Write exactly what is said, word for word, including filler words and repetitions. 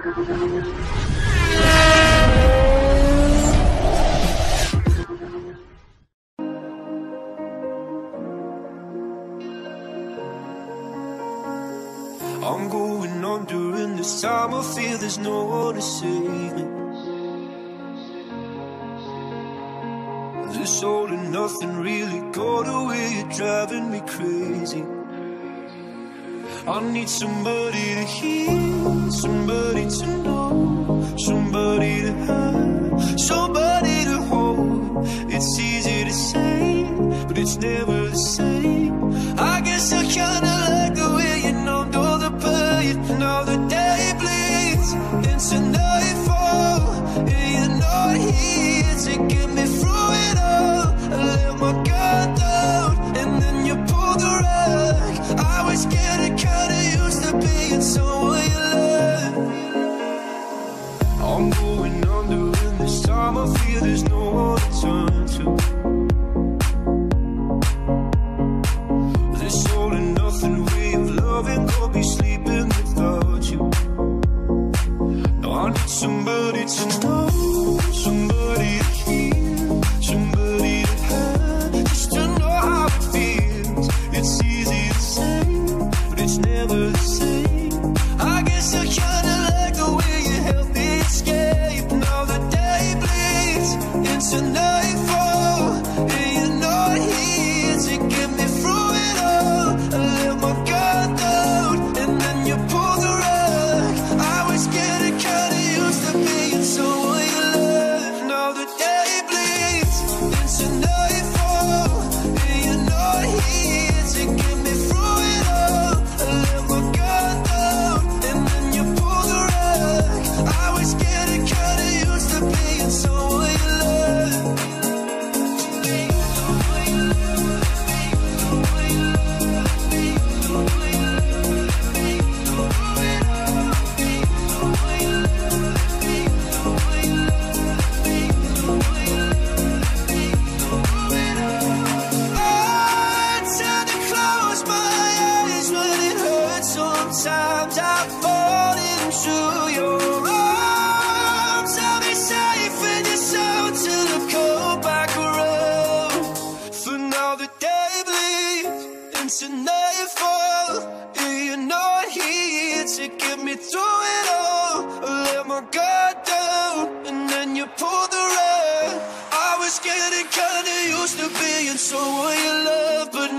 I'm going under, and this time I feel there's no one to save me. This all and nothing really got away, you're driving me crazy. I need somebody to hear, somebody to know, somebody to have, somebody to hold. It's easy to say, but it's never the same. I guess I kinda like the way you numbed all the pain. Now the day bleeds into nightfall, and you're not here to get me through it all. I let my guard down, and then you pulled the rug. I was getting kinda used to being someone you love. I'm going under, and this time I feel there's no one to turn to. This all and nothing way of loving, got me sleeping without you. Now I need somebody to know, somebody to hear, somebody to have, just to know how it feels. It's easy to say, but it's never the same. I guess I kinda like the way you help me escape. Now the day bleeds into nightfall, and you're not here to get me through it all. I let my guard down, and then you pulled the rug. I was getting kinda used to being someone you love. Now the day bleeds into nightfall, and you're not here to get me through it all. I let my guard down, and then you pulled the rug. I was getting kinda used to being someone you love. I tend to close my eyes when it hurts. Sometimes I fall into your arms. I'll be safe in your soul till the cold back around. For now the day bleeds into nightfall, and you're not here to get me through it all. I let my guard down, and then you pulled the rug. I was getting kinda used to being someone you love, but